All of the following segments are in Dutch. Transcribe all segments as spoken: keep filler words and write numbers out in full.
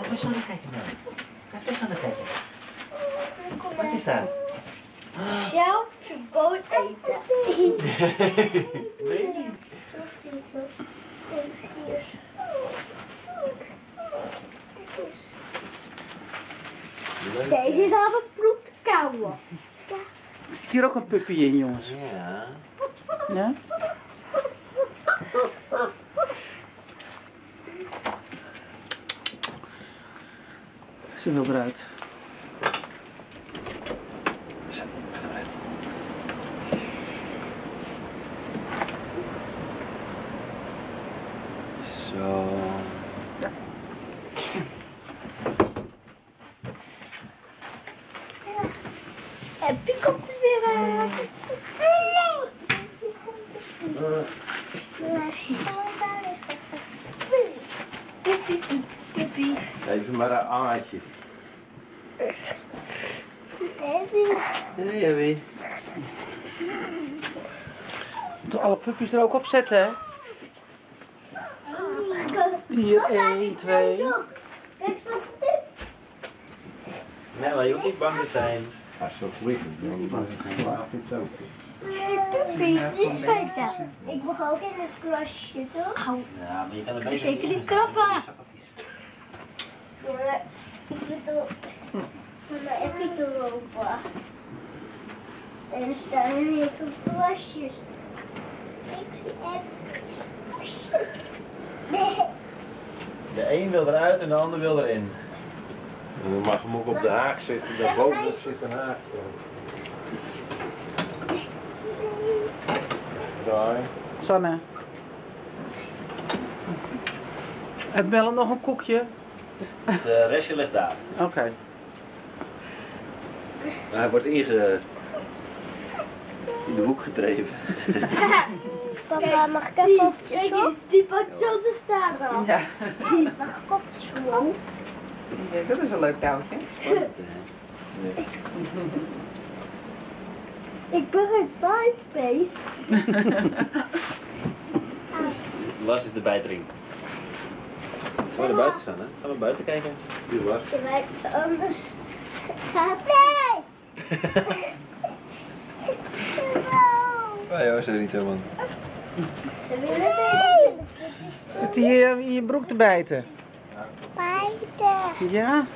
eens zo naar kijken dan. Ga eens best zo naar kijken. Wat is dat? Zelf zijn boot eten. Nee. Deze had een bloed te kauwen. Er zit hier ook een puppy in, jongens. Ja. Ja? Ze wil eruit. Zo, ga eruit. Zo. En Piek komt er weer uit. Even maar een aardje. Nee, Abby. Moeten alle puppies er ook op zetten, hè? Hier, één, twee. Kijk wat het is. Nee, maar je hoeft niet bang te zijn. Puppy, niet bijten. Ik mag ook in het klasje, toch? Ja, maar je kan er beter Zeker niet in. klappen. Ja, maar ik bedoel, maar heb ik er open. En er staan er heel veel plasjes. Ik heb plasjes. Nee. De een wil eruit en de ander wil erin. En dan mag hem ook op de haak zitten. Daarboven zit een haak. Daar. Sanne. Heeft Melle nog een koekje? Het uh, restje ligt daar. Oké. Okay. Hij wordt inge... in de hoek gedreven. Papa, mag ik even op je schoen? Die pakt zo te staan dan. Ja. Mag ik op de schoen? Ja, dat is een leuk touwtje. Spannend, hè? Nee. Ik ben een bijtbeest. Lars is de bijtring. Gaan we naar buiten staan, hè? Gaan we buiten kijken? Hier, Lars. Anders gaat nee! Ja, joh, zo niet zo, man. Ze willen mee. Zit hier in je broek te bijten? Bijten. Ja?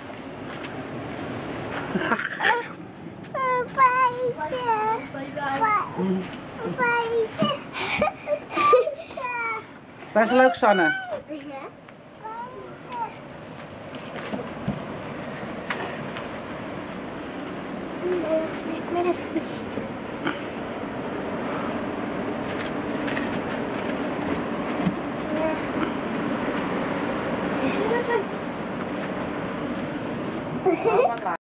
Bijten. Bijten. Dat is leuk, Sanne. Ja. Ik ben even... Ja.